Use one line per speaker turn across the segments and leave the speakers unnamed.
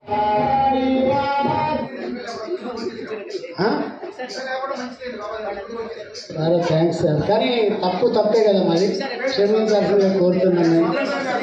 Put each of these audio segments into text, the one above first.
చాలా thanks sir. కానీ తప్పే కదా మరి, క్షమించాల్సిందిగా కోరుతున్నాను నేను.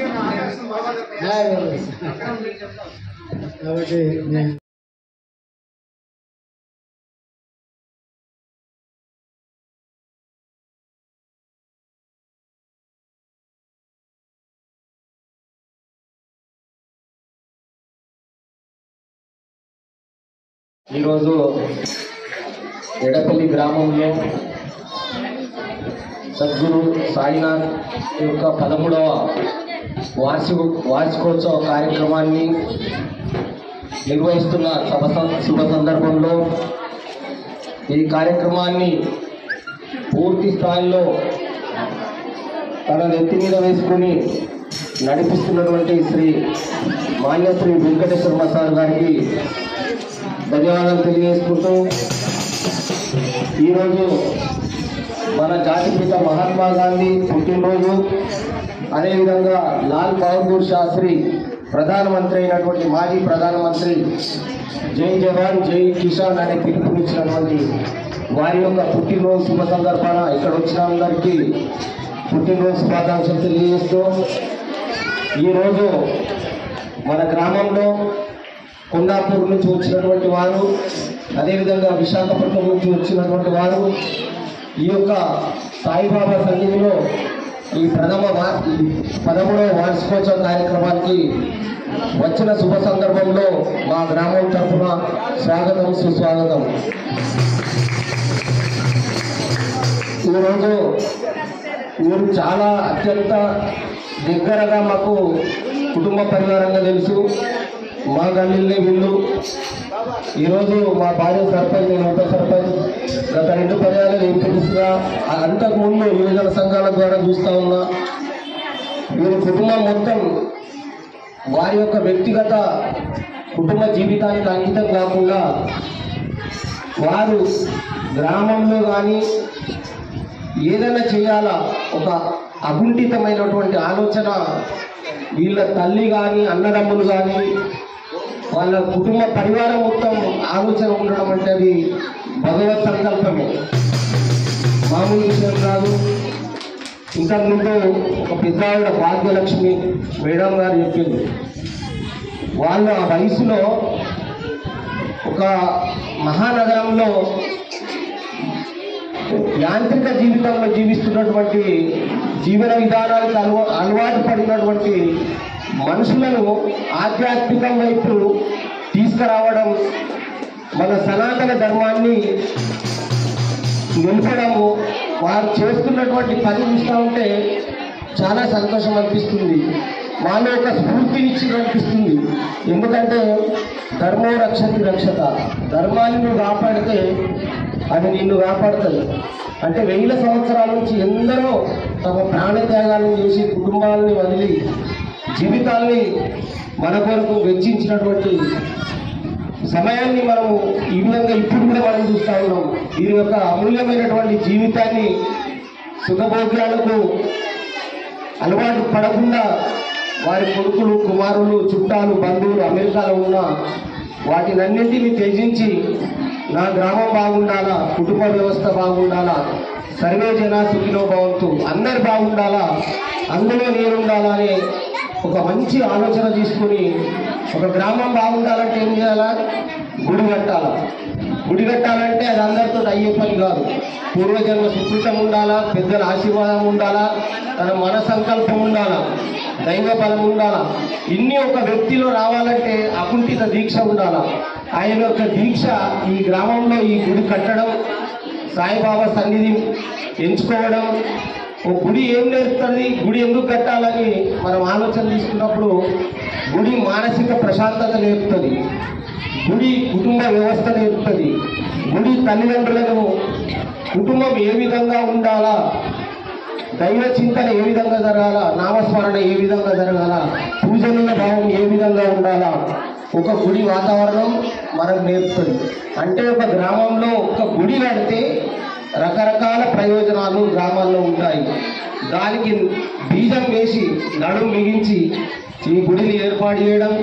కాబట్టి నేను
ఈరోజు ఎడపల్లి గ్రామంలో సద్గురు సాయినాథ్ యొక్క 13వ వార్షికోత్సవ కార్యక్రమాన్ని నిర్వహిస్తున్న శుభ సందర్భంలో ఈ కార్యక్రమాన్ని పూర్తి స్థాయిలో తన నెత్తి మీద వేసుకుని నడిపిస్తున్నటువంటి మాన్యశ్రీ వెంకటేశ్వర సార్ గారికి ధన్యవాదాలు తెలియజేసుకుంటూ, ఈరోజు మన జాతిపిత మహాత్మా గాంధీ పుట్టినరోజు, అదేవిధంగా లాల్ బహదూర్ శాస్త్రి ప్రధానమంత్రి అయినటువంటి మాజీ ప్రధానమంత్రి జై జవాన్ జై కిసాన్ అనే పిలుపునిచ్చినటువంటి వారి యొక్క పుట్టినరోజు శుభ సందర్భాన ఇక్కడ వచ్చిన అందరికీ పుట్టినరోజు శుభాకాంక్షలు తెలియజేస్తూ, ఈరోజు మన గ్రామంలో కొండాపూర్ నుంచి వచ్చినటువంటి వారు, అదేవిధంగా విశాఖపట్నం నుంచి వచ్చినటువంటి వారు ఈ యొక్క సాయిబాబా సన్నిధిలో ఈ 13వ వార్షికోత్సవ కార్యక్రమానికి వచ్చిన శుభ సందర్భంలో మా గ్రామం తరఫున స్వాగతం సుస్వాగతం. ఈరోజు మీరు చాలా అత్యంత దగ్గరగా మాకు కుటుంబ పరివారంగా తెలుసు. మా గల్లీలే వీళ్ళు. ఈరోజు మా భార్య సర్పంచ్, నేను ఉప సర్పంచ్, గత 2 పర్యాలు ఎంపీటీసీగా, అంతకుముందు యువజన సంఘాల ద్వారా చూస్తూ ఉన్నా. వీరి కుటుంబం మొత్తం వారి యొక్క వ్యక్తిగత కుటుంబ జీవితానికి అంకితం కాకుండా వారు గ్రామంలో కానీ ఏదైనా చేయాలా ఒక అగుంఠితమైనటువంటి ఆలోచన వీళ్ళ తల్లి కానీ అన్నదమ్ములు కానీ వాళ్ళ కుటుంబ పరివారం మొత్తం ఆలోచన ఉండడం అంటే అది భగవత్ సంకల్పమే, మామూలు విషయం కాదు. ఇంతకుముందు ఒక పెద్ద భాగ్యలక్ష్మి మేడం గారు చెప్పింది, వాళ్ళ వయసులో ఒక మహానగరంలో యాంత్రిక జీవితంలో జీవిస్తున్నటువంటి జీవన విధానాలకు అలవాటు పడినటువంటి మనుషులను ఆధ్యాత్మికం వైపు తీసుకురావడం, మన సనాతన ధర్మాన్ని నింపడము, వారు చేస్తున్నటువంటి పని చూస్తూ ఉంటే చాలా సంతోషం అనిపిస్తుంది. మాలో ఒక స్ఫూర్తినిచ్చి అనిపిస్తుంది. ఎందుకంటే ధర్మో రక్షతి రక్షత, ధర్మాన్ని నువ్వు కాపాడితే అది నిన్ను కాపాడుతుంది. అంటే 1000 సంవత్సరాల నుంచి ఎందరో తమ ప్రాణత్యాగాలను చేసి కుటుంబాలని వదిలి జీవితాల్ని మన కొరకు వెచ్చించినటువంటి సమయాన్ని మనము ఈ విధంగా ఇప్పుడు కూడా మనం చూస్తూ ఉన్నాం. వీరి యొక్క అమూల్యమైనటువంటి జీవితాన్ని సుఖభోగ్యాలకు అలవాటు పడకుండా వారి కొడుకులు, కుమారులు, చుట్టాలు, బంధువులు అమెరికాలో ఉన్న వాటినన్నింటినీ త్యజించి నా గ్రామం బాగుండాలా, కుటుంబ వ్యవస్థ బాగుండాలా, సర్వే జనా సుఖినో భవంతు, అందరు బాగుండాలా, అందులో నేనుండాలా అనే ఒక మంచి ఆలోచన తీసుకుని ఒక గ్రామం బాగుండాలంటే ఏం చేయాలా? గుడి కట్టాలా. గుడి కట్టాలంటే అది అందరితో అయ్యే పని కాదు. పూర్వజన్మ సుకృతం ఉండాలా, పెద్దల ఆశీర్వాదం ఉండాలా, తన మన సంకల్పం ఉండాలా, దైవ బలం ఉండాలా. ఇన్ని ఒక వ్యక్తిలో రావాలంటే అకుంఠిత దీక్ష ఉండాలా. ఆయన యొక్క దీక్ష ఈ గ్రామంలో ఈ గుడి కట్టడం, సాయిబాబా సన్నిధి ఎంచుకోవడం. ఓ గుడి ఏం నేర్పుతుంది, గుడి ఎందుకు కట్టాలని మనం ఆలోచన తీసుకున్నప్పుడు గుడి మానసిక ప్రశాంతత నేర్పుతుంది, గుడి కుటుంబ వ్యవస్థ నేర్పుతుంది, గుడి తల్లిదండ్రులను కుటుంబం ఏ విధంగా ఉండాలా, దైవ చింతన ఏ విధంగా జరగాల, నామస్మరణ ఏ విధంగా జరగాల, పూజల భావం ఏ విధంగా ఉండాలా, ఒక గుడి వాతావరణం మనకు నేర్పుతుంది. అంటే ఒక గ్రామంలో ఒక గుడి కడితే రకరకాల ప్రయోజనాలు గ్రామాల్లో ఉంటాయి. దానికి బీజం వేసి నడుము మిగించి ఈ గుడిని ఏర్పాటు చేయడం,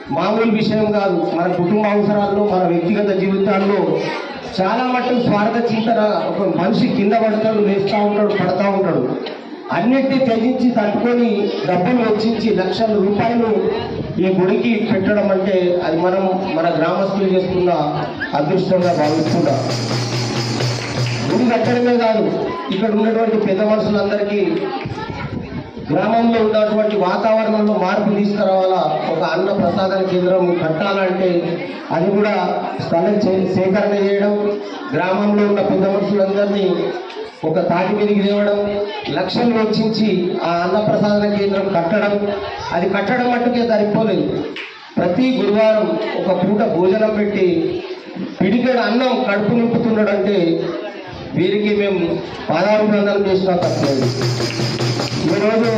మామూలు విషయం కాదు. మన కుటుంబ అవసరాల్లో, మన వ్యక్తిగత జీవితాల్లో చాలా మటుకు స్వార్థ చింతన. ఒక మనిషి కింద పడతాడు, లేస్తూ ఉంటాడు, పడతా ఉంటాడు. అన్నిటినీ త్యజించి తట్టుకొని డబ్బులు వెచ్చించి లక్షల రూపాయలు ఈ గుడికి పెట్టడం అంటే అది మనం మన గ్రామస్తులు చేస్తున్న అదృష్టంగా భావిస్తున్నాం. గుడి కట్టడమే కాదు, ఇక్కడ ఉన్నటువంటి పెద్ద మనుషులందరికీ గ్రామంలో ఉన్నటువంటి వాతావరణంలో మార్పు తీసుకురావాలా. ఒక అన్న ప్రసాదన కేంద్రం కట్టాలంటే అది కూడా స్థలం సేకరణ చేయడం, గ్రామంలో ఉన్న పెద్ద మనుషులందరినీ ఒక తాటి మీదకి తేవడం, లక్షలు వెచ్చించి ఆ అన్న ప్రసాదన కేంద్రం కట్టడం. అది కట్టడం మట్టుకే సరిపోలేదు. ప్రతి గురువారం ఒక పూట భోజనం పెట్టి పిడికెడు అన్నం కడుపు నింపుతున్నాడంటే వీరికి మేము పాదాభివందనం చేసినా తప్పలేదు. ఈరోజు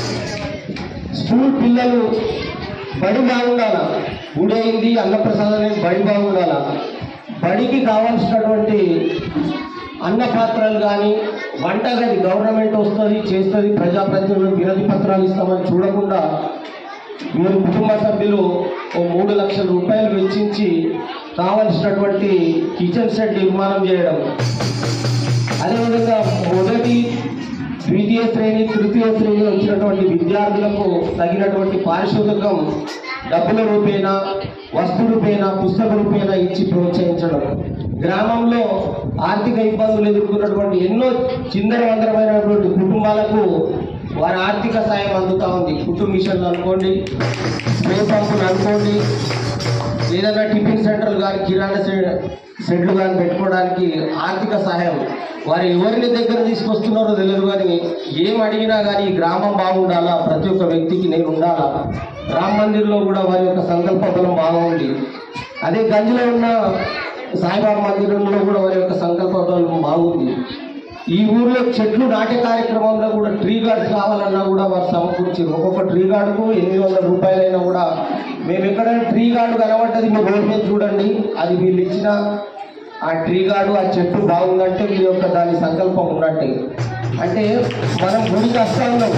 స్కూల్ పిల్లలు బడి బాగుండాలా, గుడి అయింది అన్నప్రసాదం బడి బాగుండాలా. బడికి కావాల్సినటువంటి అన్న పాత్రలు కానీ వంటగది గవర్నమెంట్ వస్తుంది చేస్తుంది, ప్రజాప్రతినిధులు వినతి పత్రాలు ఇస్తామని చూడకుండా మీరు కుటుంబ సభ్యులు ఓ 3 లక్షల రూపాయలు వెచ్చించి కావలసినటువంటి కిచెన్ సెట్ నిర్మాణం చేయడం. అదేవిధంగా మొదటి, ద్వితీయ శ్రేణి, తృతీయ శ్రేణి వచ్చినటువంటి విద్యార్థులకు తగినటువంటి పారితోషికం డబ్బుల రూపేణా, వస్తు రూపేణా, పుస్తక రూపేణా ఇచ్చి ప్రోత్సహించడం. గ్రామంలో ఆర్థిక ఇబ్బందులు ఎదుర్కొన్నటువంటి ఎన్నో చిందరవందరమైనటువంటి కుటుంబాలకు వారి ఆర్థిక సాయం అందుతూ ఉంది. కుటుంబ మిషన్లు అనుకోండి, స్ప్రే పంపులు అనుకోండి, ఏదైనా టిఫిన్ సెంటర్లు కానీ కిరాణా షెడ్లు కానీ పెట్టుకోవడానికి ఆర్థిక సహాయం వారు ఎవరిని దగ్గర తీసుకొస్తున్నారో తెలియదు. కానీ ఏం అడిగినా కానీ ఈ గ్రామం బాగుండాలా, ప్రతి ఒక్క వ్యక్తికి నేను ఉండాలా. రామ మందిర్లో కూడా వారి యొక్క సంకల్ప బలం బాగా ఉంది. అదే గంజిలో ఉన్న సాయిబాబా మందిరంలో కూడా వారి యొక్క సంకల్ప బలం బాగుంది. ఈ ఊర్లో చెట్లు నాటే కార్యక్రమంలో కూడా ట్రీ గార్డ్స్ కావాలన్నా కూడా వారు సమకూర్చారు. ఒక్కొక్క ట్రీ గార్డుకు 800 రూపాయలైనా కూడా మేము ఎక్కడైనా ట్రీ గార్డు కనబడ్డది మీరు రోడ్ మీద చూడండి, అది వీళ్ళు ఇచ్చిన ఆ ట్రీ గార్డు, ఆ చెట్టు బాగుందంటే వీళ్ళ యొక్క దాని సంకల్పం ఉన్నట్టే. అంటే మనం గుడికి వస్తా ఉన్నాం,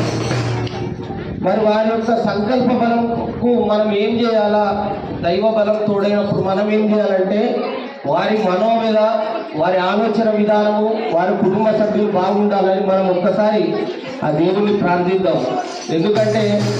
మరి వారి యొక్క సంకల్ప బలంకు మనం ఏం చేయాలా? దైవ బలం తోడైనప్పుడు మనం ఏం చేయాలంటే వారి మనోవేద, వారి ఆలోచన విధానము, వారి కుటుంబ సభ్యులు బాగుండాలని మనం ఒక్కసారి ఆ దేవుని ప్రార్థిద్దాం. ఎందుకంటే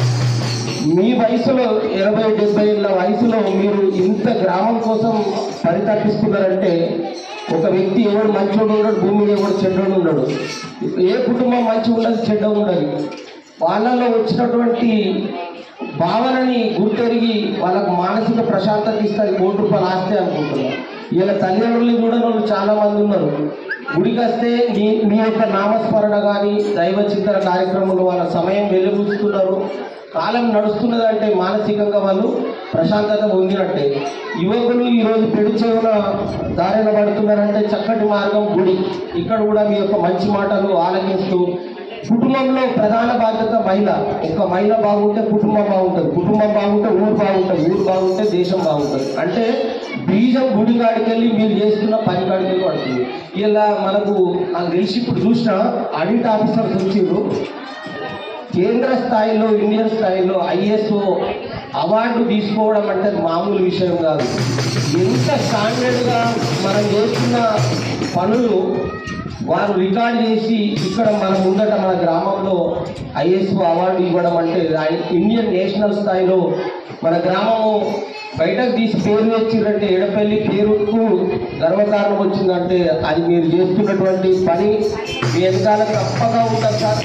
మీ వయసులో 80-70 ఏళ్ళ వయసులో మీరు ఇంత గ్రామం కోసం పరితపిస్తున్నారంటే ఒక వ్యక్తి ఎవడు మంచోడు ఉండడు, భూమి మీద ఎవడు చెడ్డోడు ఉండడు. ఏ కుటుంబం మంచి ఉండదు, చెడ్డ ఉండదు. వాళ్ళలో వచ్చినటువంటి భావనని గుర్తెరిగి వాళ్ళకు మానసిక ప్రశాంతత ఇస్తుంది. 1 కోటి రూపాయలు ఆస్తే అనుకుంటున్నారు. ఇలా తల్లిదండ్రులు చూడని వాళ్ళు చాలా మంది ఉన్నారు. గుడికి వస్తే మీ యొక్క నామస్మరణ కానీ దైవ చింతన కార్యక్రమంలో వాళ్ళ సమయం వెలుగుతున్నారు. కాలం నడుస్తున్నదంటే మానసికంగా వాళ్ళు ప్రశాంతత పొందినట్టే. యువకులు ఈరోజు పెడు చెవున దారిన పడుతున్నారంటే చక్కటి మార్గం గుడి. ఇక్కడ కూడా మీ యొక్క మంచి మాటలు ఆలకిస్తూ కుటుంబంలో ప్రధాన బాధ్యత మహిళ. ఒక మహిళ బాగుంటే కుటుంబం బాగుంటుంది, కుటుంబం బాగుంటే ఊరు బాగుంటుంది, ఊరు బాగుంటే దేశం బాగుంటుంది. అంటే బీజం గుడి కాడికి వెళ్ళి మీరు చేస్తున్న పని కాడికి వెళ్ళి పడుతుంది. ఇలా మనకు నాకు తెలిసి ఇప్పుడు చూసిన ఆడిట్ ఆఫీసర్స్ వచ్చిండ్రు. కేంద్ర స్థాయిలో, ఇండియన్ స్థాయిలో ISO అవార్డు తీసుకోవడం అంటే మామూలు విషయం కాదు. ఎంత స్టాండర్డ్గా మనం చేస్తున్న పనులు వారు రికార్డ్ చేసి ఇక్కడ మన ముందట మన గ్రామంలో ISO అవార్డు ఇవ్వడం అంటే ఇండియన్ నేషనల్ స్థాయిలో మన గ్రామము బయటకు తీసి పేరు వచ్చిందంటే ఎడపల్లి పేరుకు గర్వకారణం వచ్చిందంటే అది మీరు చేస్తున్నటువంటి పని మీ వెనకాల తప్పగా ఉంటుంది సార్.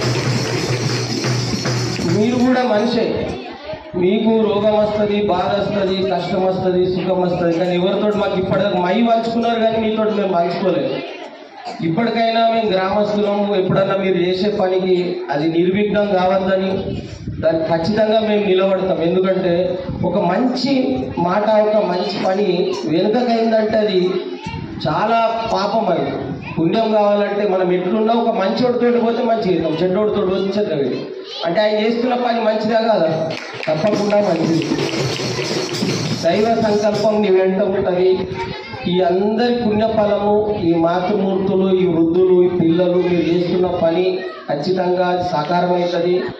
మీరు కూడా మనిషే, మీకు రోగం వస్తుంది, బాధ వస్తుంది, కష్టం వస్తుంది, సుఖం వస్తుంది. కానీ ఎవరితో మాకు ఇప్పటిదాకా మై పంచుకున్నారు కానీ మీతో మేము పంచుకోలేదు. ఇప్పటికైనా మేము గ్రామస్తులము, ఎప్పుడన్నా మీరు చేసే పనికి అది నిర్విఘ్నం కావద్దని దాన్ని ఖచ్చితంగా మేము నిలబడతాం. ఎందుకంటే ఒక మంచి మాట, ఒక మంచి పని వెనుకకైందంటే అది చాలా పాపం. అది పుణ్యం కావాలంటే మనం ఎట్లున్నా ఒక మంచోడితోటి పోతే మంచిగా అవుతాం, చెడ్డోడితో పోతే చెడ్డగా. అంటే ఆయన చేస్తున్న పని మంచిదా కాదా? తప్పకుండా మంచిది. దైవ సంకల్పం నీ వెంట ఉంటుంది. ఈ అందరి పుణ్యఫలము, ఈ మాతృమూర్తులు, ఈ వృద్ధులు, ఈ పిల్లలు మీరు చేస్తున్న పని ఖచ్చితంగా సాకారమవుతుంది.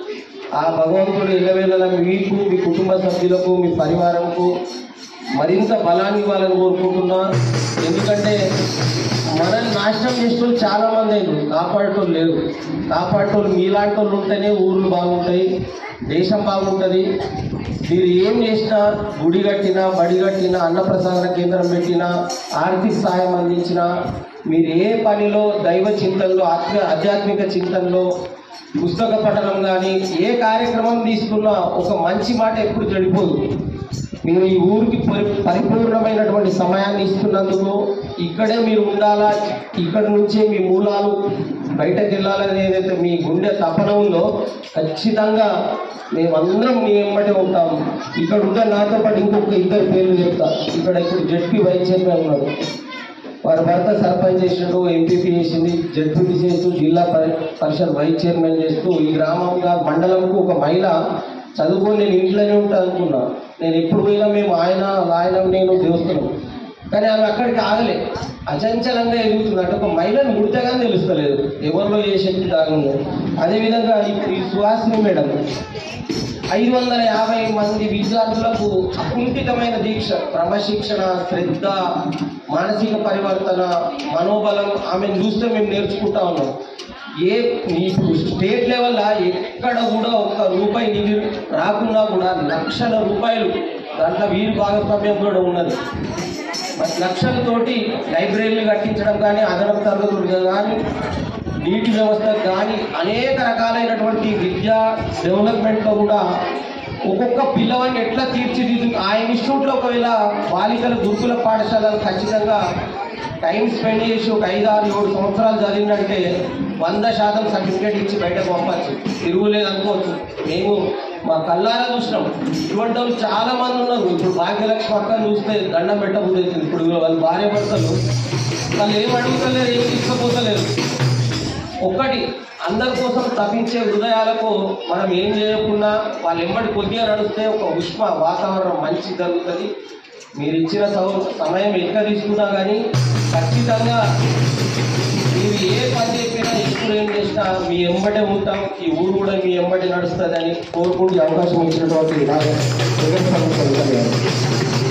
ఆ భగవంతుడు ఎల్లవేళలా మీకు, మీ కుటుంబ సభ్యులకు, మీ పరివారంకు మరింత బలాన్ని ఇవ్వాలని కోరుకుంటున్నా. ఎందుకంటే మనల్ని నాశనం చేసేవాళ్ళు చాలామంది అయినారు, కాపాడేటోళ్ళు లేరు. కాపాడేటోళ్ళు మీలాంటి వాళ్ళు ఉంటేనే ఊర్లు బాగుంటాయి, దేశం బాగుంటుంది. మీరు ఏం చేసినా, గుడి కట్టినా, బడి కట్టినా, అన్నప్రసాదన కేంద్రం పెట్టినా, ఆర్థిక సహాయం అందించినా, మీరు ఏ పనిలో దైవ చింతనలో, ఆధ్యాత్మిక చింతనలో, పుస్తక పఠనం కానీ ఏ కార్యక్రమం తీసుకున్నా ఒక మంచి మాట ఎప్పుడు చెడిపోదు. మీరు ఈ ఊరికి పరిపూర్ణమైనటువంటి సమయాన్ని ఇస్తున్నందుకు, ఇక్కడే మీరు ఉండాలా, ఇక్కడ నుంచే మీ మూలాలు బయటకు వెళ్ళాలని ఏదైతే మీ గుండె తపన ఉందో ఖచ్చితంగా మేమందరం మీ వెంబడే ఉంటాం. ఇక్కడ ఉన్న నాతో పాటు ఇంకొక ఇద్దరు పేర్లు చెప్తా. ఇక్కడ ఇప్పుడు జడ్పీ వైస్ చైర్మన్ ఉన్నారు, వారి భర్త సర్పంచ్ చేసిండు, ఎంపీపీ చేసింది, జడ్పీటీ చేస్తూ జిల్లా పరిషత్ వైస్ చైర్మన్ చేస్తూ ఈ గ్రామంగా మండలంకు ఒక మహిళ చదువుకొని నేను ఇంట్లోనే ఉంటా అనుకున్నా. నేను ఎప్పుడు పోయినా మేము ఆయన నేను దేవస్తున్నాం, కానీ ఆమె అక్కడికి ఆగలే, అచంచలంగా ఎదుగుతుంది. అంటే ఒక మహిళను గుర్తగానే తెలుస్తలేదు ఎవరిలో ఏ శక్తి దాగుందో. అదేవిధంగా ఇప్పుడు ఈ సుహాసిని మేడం 550 మంది విద్యార్థులకు అకుంఠితమైన దీక్ష, క్రమశిక్షణ, శ్రద్ధ, మానసిక పరివర్తన, మనోబలం ఆమెను చూస్తే మేము నేర్చుకుంటా ఉన్నాం. ఇప్పుడు స్టేట్ లెవెల్లో ఎక్కడ కూడా ఒక్క రూపాయి నిధి రాకున్నా కూడా లక్షల రూపాయలు దాంట్లో వీరి భాగస్వామ్యం కూడా ఉన్నది. లక్షలతోటి లైబ్రరీలు కట్టించడం కానీ, అదనపు తరగతులు కానీ, నీటి వ్యవస్థ కానీ అనేక రకాలైనటువంటి విద్యా డెవలప్మెంట్లో కూడా ఒక్కొక్క పిల్లవాడిని ఎట్లా తీర్చిదిద్దు ఆ ఇన్స్టిట్యూట్లో ఒకవేళ బాలికల గురుకుల పాఠశాలలు ఖచ్చితంగా టైం స్పెండ్ చేసి ఒక 5-6-7 సంవత్సరాలు చదివిందంటే 100% సర్టిఫికేట్ ఇచ్చి బయటకు పంపచ్చు, తిరుగులేదు అనుకోవచ్చు. మేము మా కళ్ళారా చూసినాం. ఇటువంటి వాళ్ళు చాలామంది ఉన్నారు. ఇప్పుడు భాగ్యలక్ష్మి అక్కని చూస్తే దండం పెట్టబోతుంది. ఇప్పుడు వాళ్ళు భార్య భర్తలు వాళ్ళు ఏం అడుగుతలేరు, ఏం తీసుకుపోతలేరు. ఒక్కటి అందరి కోసం తప్పించే హృదయాలకు మనం ఏం చేయకుండా వాళ్ళు ఎంబడి కొద్దిగా నడిస్తే ఒక ఉష్మ వాతావరణం మంచి జరుగుతుంది. మీరు ఇచ్చిన సమయం ఎక్కడ తీసుకున్నా కానీ ఖచ్చితంగా మీరు ఏ పని చెప్పినా, ఎప్పుడు ఏం చేసినా మీ ఎంబడే ఉంటాం. ఈ ఊరు కూడా మీ ఎంబడి నడుస్తుందని కోరుకుంటూ అవకాశం ఇచ్చినటువంటి